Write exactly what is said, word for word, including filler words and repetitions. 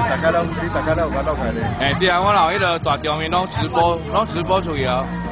大家拢你大家拢有法度开咧。 哎，对啊，我老迄个大场面拢直播，拢直播出去啊。